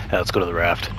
Yeah, let's go to the raft.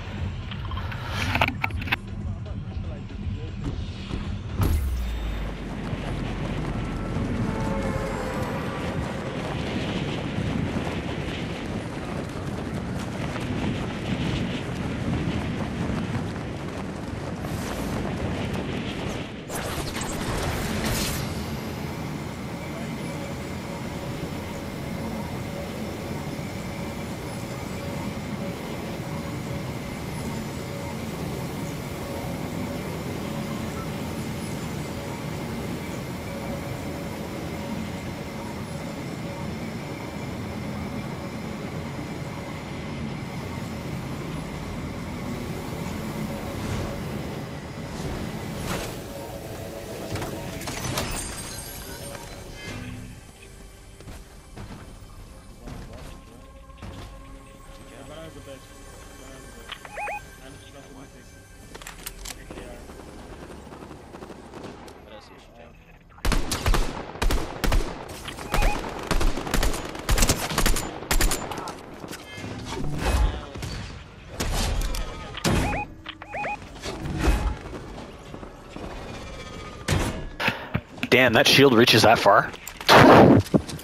Damn, that shield reaches that far? I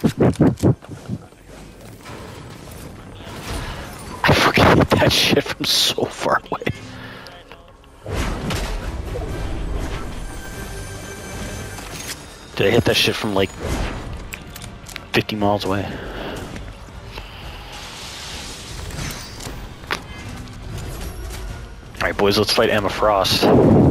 fucking hit that shit from so far away. Did I hit that shit from like 50 miles away? Alright boys, let's fight Emma Frost.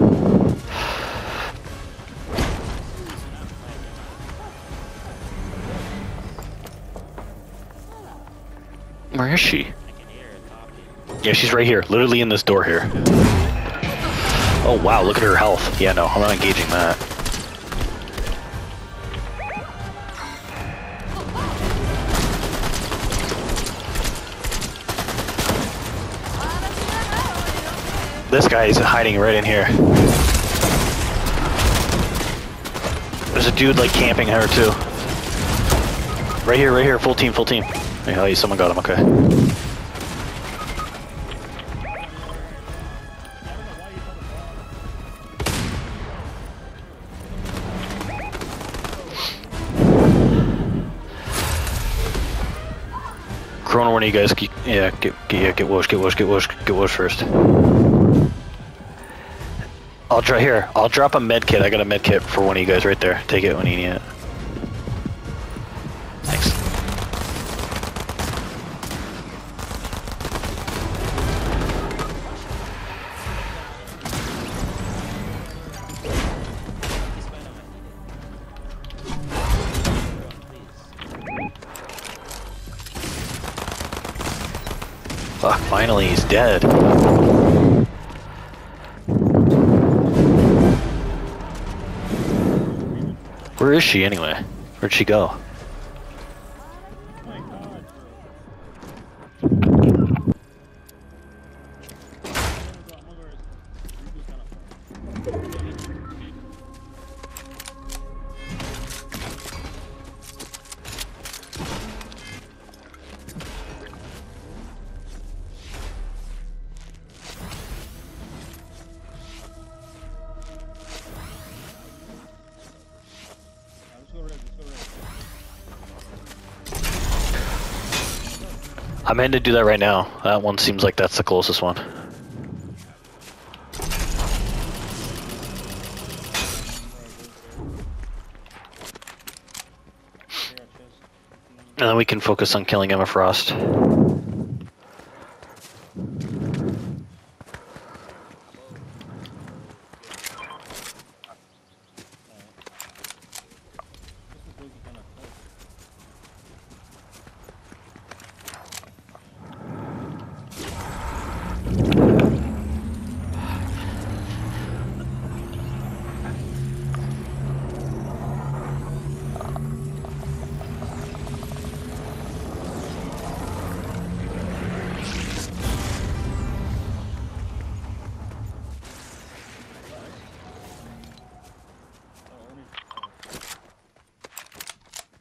Where is she? Yeah, she's right here, literally in this door here. Oh wow, look at her health. Yeah, no, I'm not engaging that. This guy is hiding right in here. There's a dude like camping her too. Right here, full team, full team. Hey, someone got him, okay. Corona, one of you guys, get Woosh first. I'll drop a med kit. I got a med kit for one of you guys right there. Take it when you need it. Thanks. Fuck, finally he's dead. Where is she anyway? Where'd she go? I'm heading to do that right now. That one seems like that's the closest one. And then we can focus on killing Emma Frost.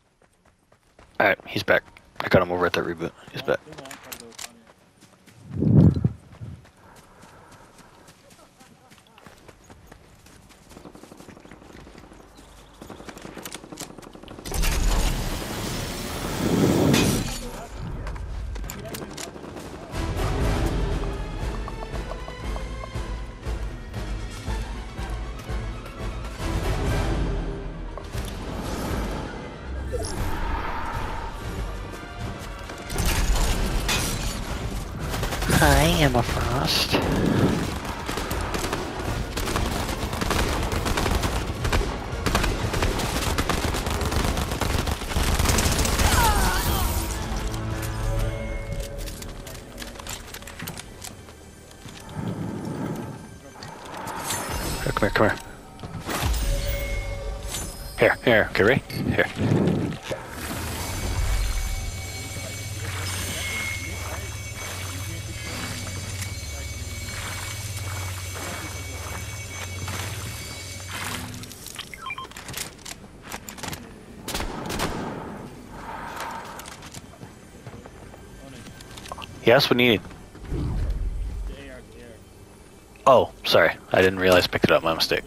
Alright, he's back. I got him over at that reboot. He's back. Emma Frost. Here, come here, come here. Here, okay, ready? Here. Yes, what do you need? Oh, sorry. I didn't realize I picked it up. My mistake.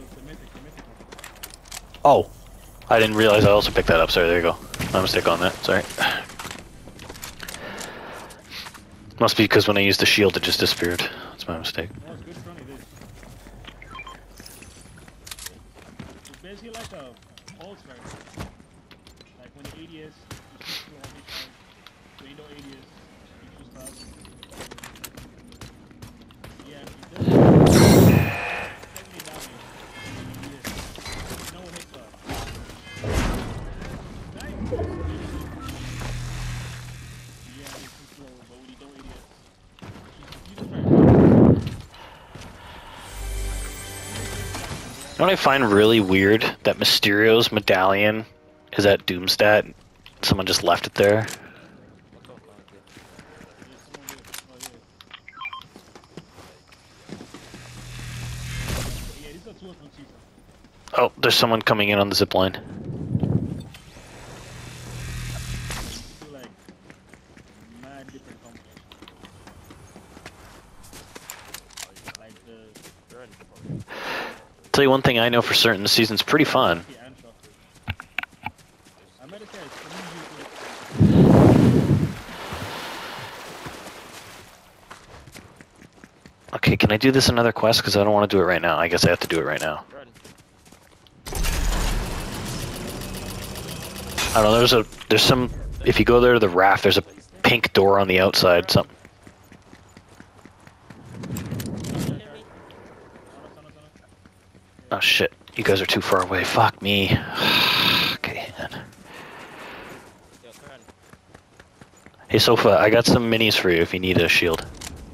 Oh, I didn't realize I also picked that up. Sorry, there you go. My mistake on that. Sorry. Must be because when I used the shield, it just disappeared. That's my mistake. It's basically like a pulse rifle. Like when the ADS, you choose to how many times. When you know ADS, you choose fast. Yeah, it does 70 damage. No one hits her. Nice. Yeah, it's too slow, but when you don't ADS, you just try. You know what I find really weird? That Mysterio's medallion is at Doomstat. Someone just left it there. Oh, there's someone coming in on the zip line. Tell you one thing I know for certain, the season's pretty fun. Okay, can I do this another quest? Because I don't want to do it right now. I guess I have to do it right now. I don't know, there's some, if you go there to the raft, there's a pink door on the outside, something. Oh shit, you guys are too far away, fuck me. Okay, then. Hey Sofa, I got some minis for you if you need a shield.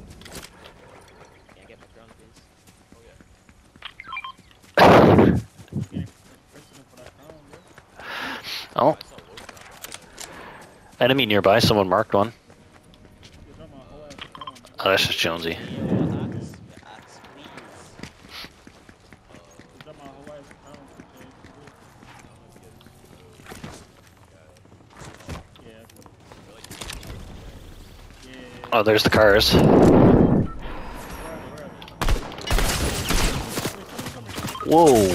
Oh. Enemy nearby, someone marked one. Oh, that's just Jonesy. Oh, there's the cars. Whoa.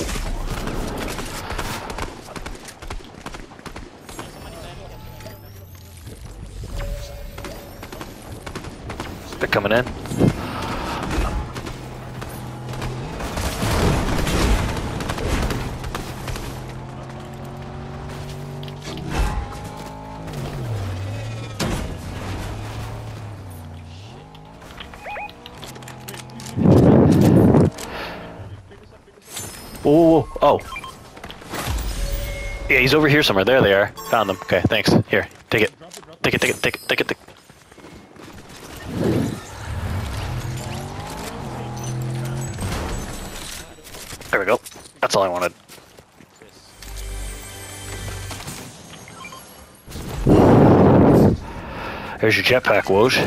They're coming in. Whoa, oh. Yeah, he's over here somewhere. There they are. Found them. Okay, thanks. Here, take it. Take it, take it, take it, take it, take it. There we go. That's all I wanted. There's your jetpack, Woj.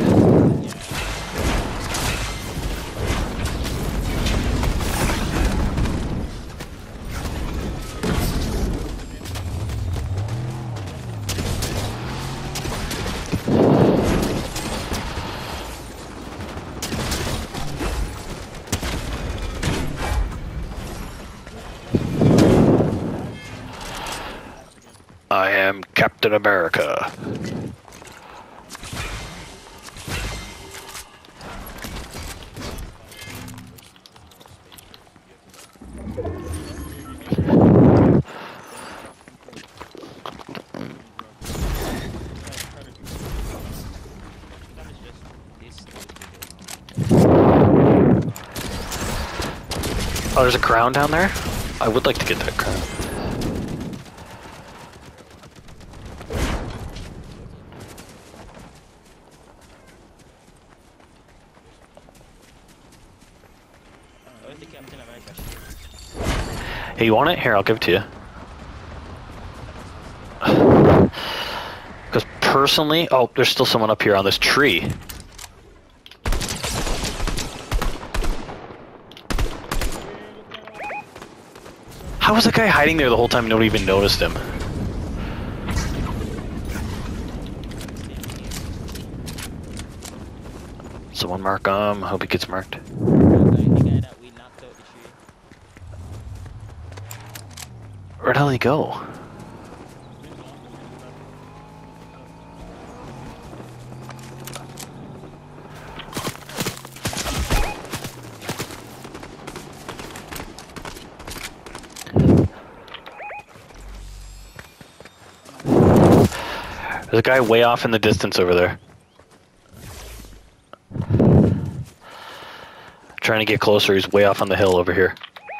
I am Captain America. Oh, there's a crown down there? I would like to get that crown. Oh, the Captain America shield. Hey, you want it? Here, I'll give it to you. Because personally... Oh, there's still someone up here on this tree. How was the guy hiding there the whole time and nobody even noticed him? Someone mark him. Hope he gets marked. The guy that we knocked out the tree. Where'd hell he go? There's a guy way off in the distance over there. Trying to get closer, he's way off on the hill over here.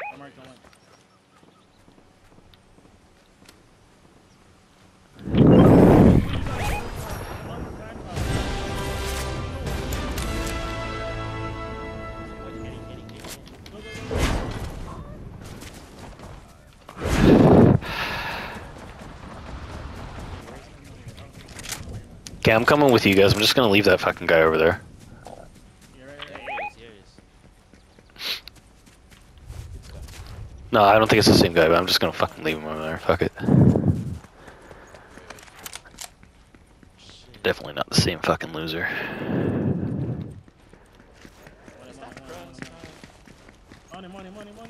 Okay, I'm coming with you guys. I'm just gonna leave that fucking guy over there. No, I don't think it's the same guy, but I'm just gonna fucking leave him over there. Fuck it. Definitely not the same fucking loser. On him.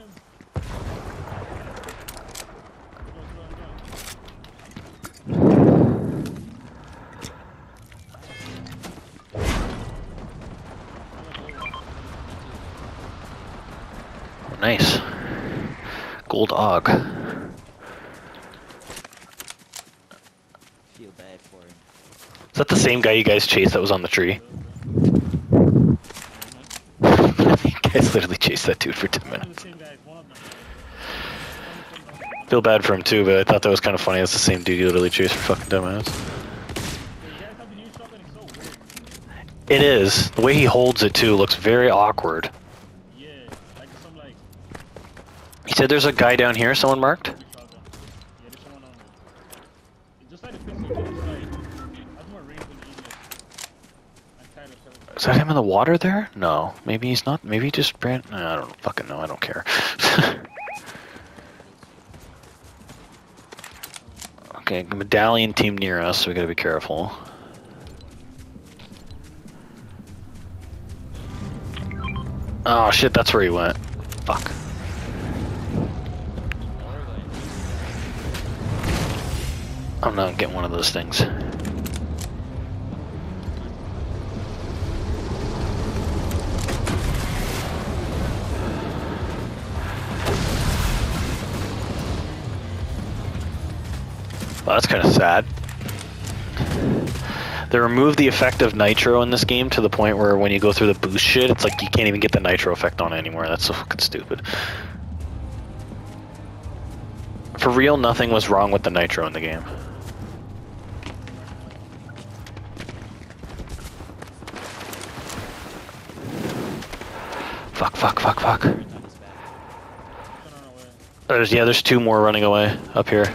Nice. Gold Og. Feel bad for him. Is that the same guy you guys chased that was on the tree? You guys literally chased that dude for 10 minutes. Feel bad for him too, but I thought that was kind of funny. That's the same dude you literally chased for fucking 10 minutes. It is. The way he holds it too looks very awkward. You said there's a guy down here, someone marked? Is that him in the water there? No. Maybe he's not. Maybe he just ran. I don't fucking know. I don't care. Okay, medallion team near us, so we gotta be careful. Oh shit, that's where he went. Fuck. I'm not getting one of those things. Well, that's kind of sad. They removed the effect of nitro in this game to the point where when you go through the boost shit, it's like you can't even get the nitro effect on it anymore. That's so fucking stupid. For real, nothing was wrong with the nitro in the game. Fuck. There's two more running away up here.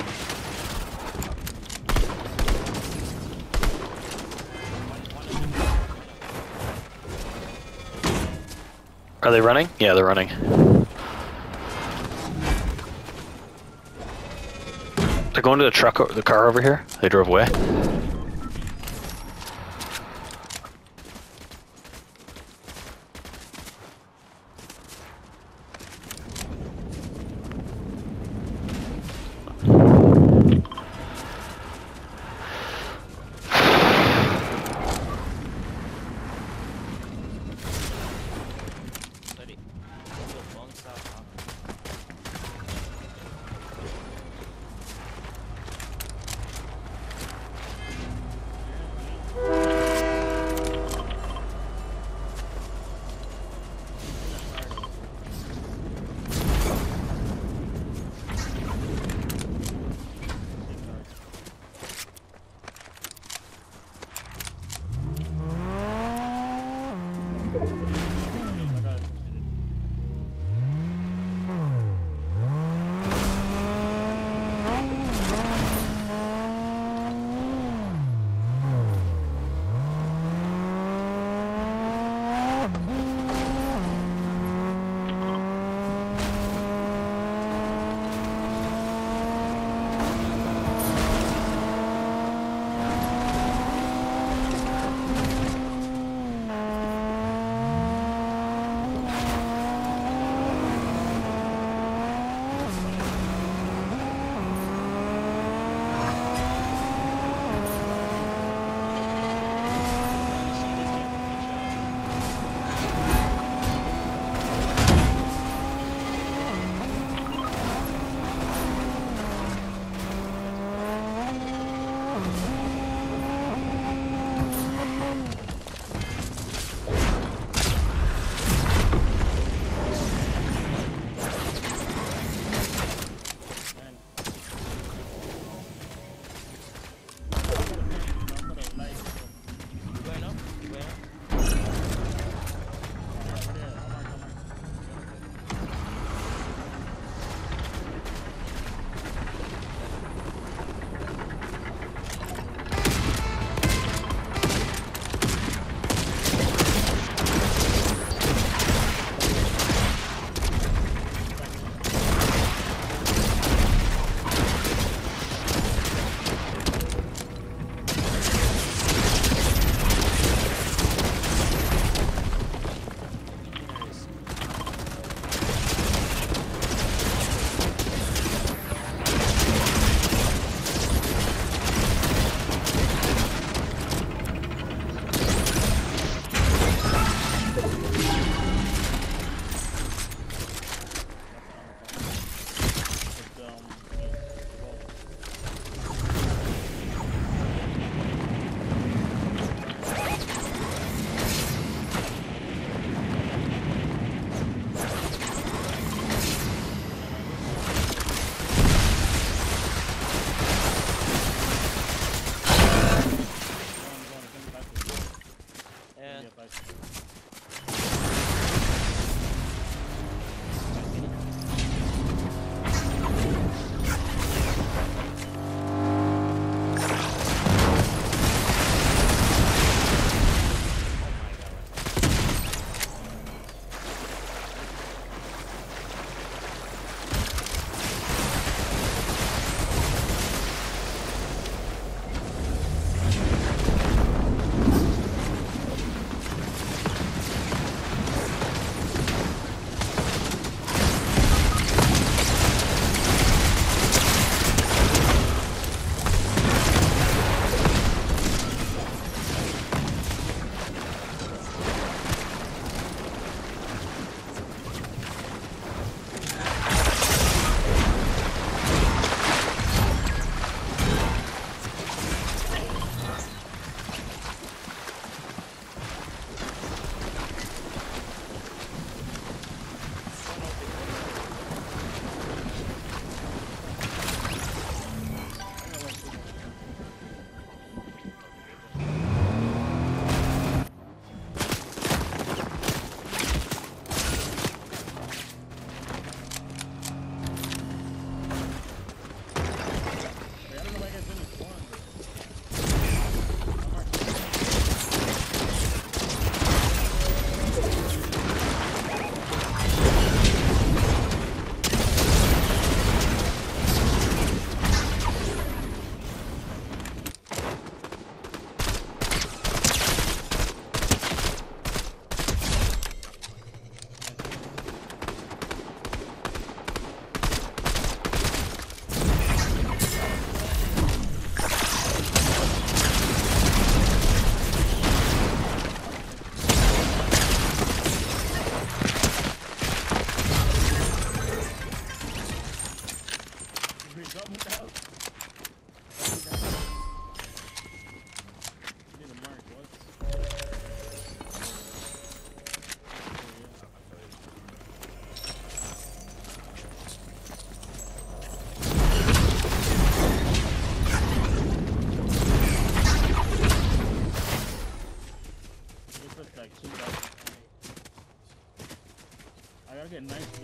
Are they running? Yeah, they're running. They're going to the truck, the car over here. They drove away.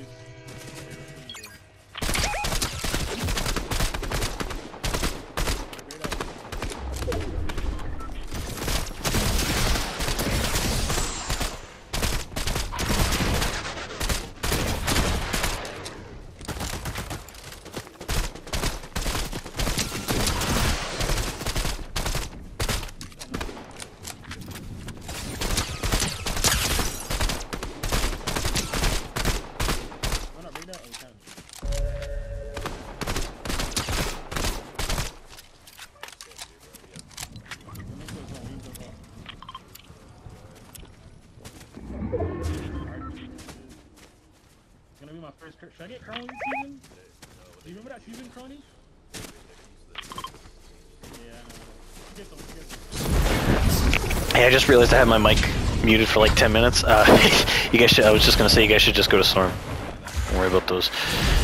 Should I get Crony this season? Do you remember that season, Crony? Yeah, I know. Get them. Hey, I just realized I had my mic muted for like 10 minutes. You guys should, I was just gonna say you guys should just go to Storm. Don't worry about those.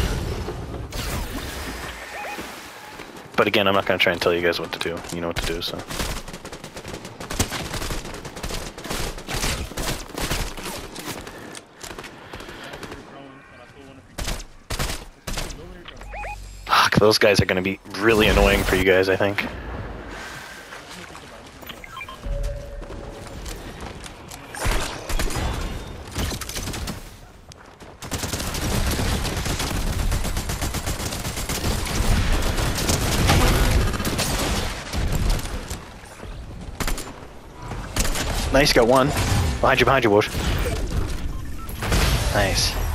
But again, I'm not gonna try and tell you guys what to do. You know what to do, so. Fuck, those guys are gonna be really annoying for you guys, I think. Nice, got one. Behind you, Bush. Nice.